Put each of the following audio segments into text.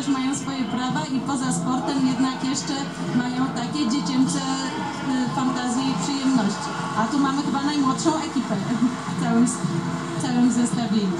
też mają swoje prawa i poza sportem jednak jeszcze mają takie dziecięce fantazje i przyjemności. A tu mamy chyba najmłodszą ekipę w całym zestawieniu.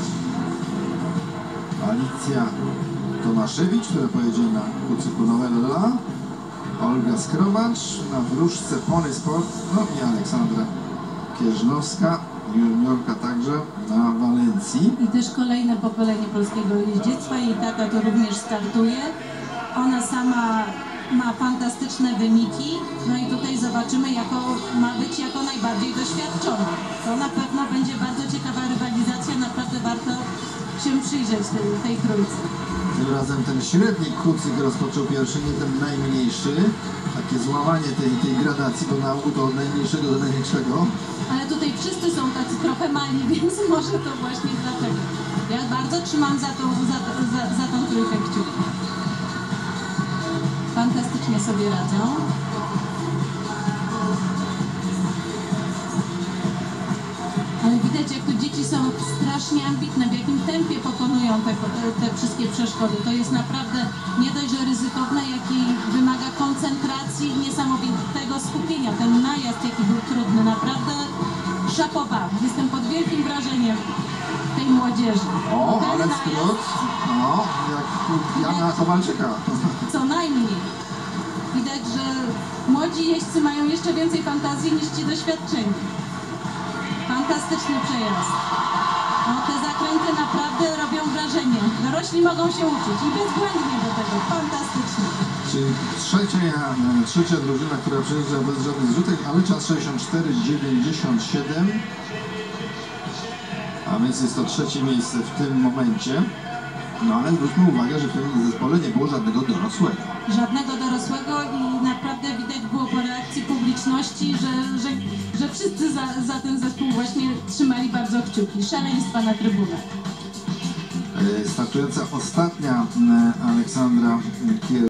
Alicja Tomaszewicz, która pojedzie na kucyku Nowella, Olga Skrobacz na wróżce Pony Sport, no i Aleksandra Kierznowska, juniorka także na Walencji. I też kolejne pokolenie polskiego jeździectwa, jej tata tu również startuje. Ona sama ma fantastyczne wyniki, no i tutaj zobaczymy, ma być jako najbardziej doświadczona. To na pewno będzie bardzo ciekawa rywalizacja, naprawdę warto się przyjrzeć tej trójce. Tym razem ten średni kucyk rozpoczął pierwszy, nie ten najmniejszy. Takie złamanie tej gradacji, bo na ogół to od najmniejszego do największego. Ale tutaj wszyscy są tacy trochę mali, więc może to właśnie dlatego. Ja bardzo trzymam za tą trójkę kciuki. Fantastycznie sobie radzą. Ale widać, jak tu dzieci są strasznie ambitne, w jakim tempie pokonują te wszystkie przeszkody. To jest naprawdę nie dość, że ryzykowne, jak i wymaga koncentracji i niesamowitego skupienia. Ten najazd, jaki był trudny, naprawdę szapoba. Jestem pod wielkim wrażeniem tej młodzieży. O, ale skrót, no, jak Jana Kowalczyka. Co najmniej. Widać, że młodzi jeźdźcy mają jeszcze więcej fantazji niż ci doświadczeni. Fantastyczny przejazd. No, te zakręty naprawdę robią wrażenie. Dorośli mogą się uczyć i bezbłędnie do tego. Fantastycznie. Czyli trzecia drużyna, która przejeżdża bez żadnych zrzutek, ale czas 64,97. A więc jest to trzecie miejsce w tym momencie. No ale zwróćmy uwagę, że w tym zespole nie było żadnego dorosłego. Żadnego dorosłego i naprawdę widać było po reakcji publiczności, że wszyscy za ten zespół właśnie trzymali bardzo kciuki. Szaleństwa na trybunach. Startująca ostatnia Aleksandra